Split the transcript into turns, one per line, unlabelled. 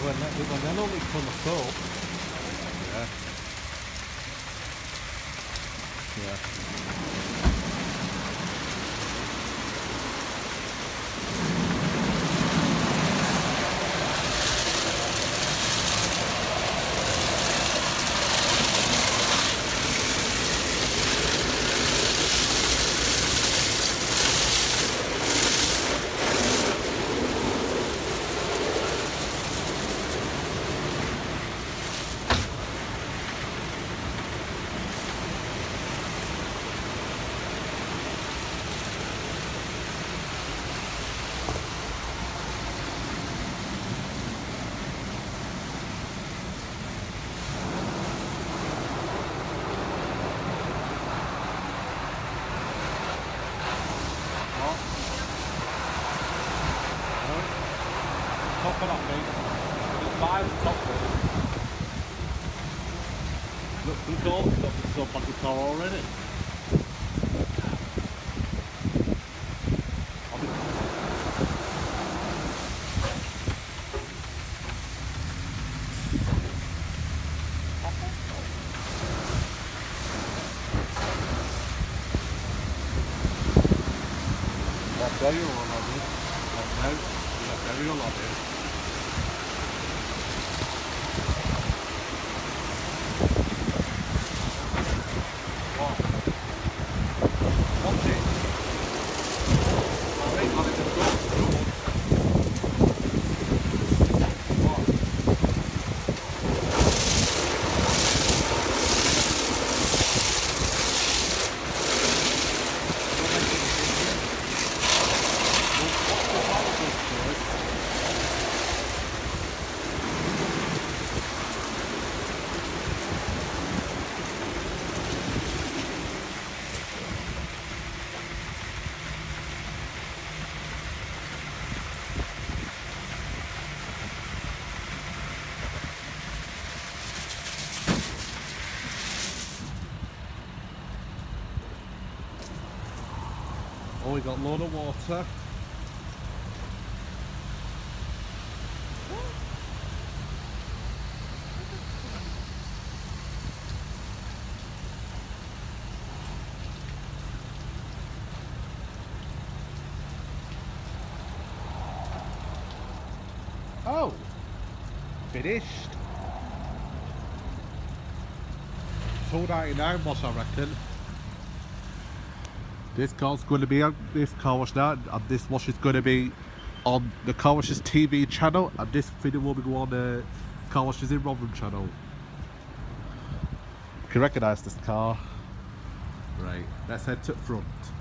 when only come up. Yeah. Yeah. Top it up, mate. It's fine, top it. Look, it's up on the car already. That's very all on it. That's very all on it. Oh, we got a load of water. Oh, finished. £2.99 was, I reckon. This car's going to be on this car wash now, and this wash is going to be on the Car Washes TV channel, and this video will be on the Car Washes in Rotherham channel. You can recognise this car. Right, let's head to the front.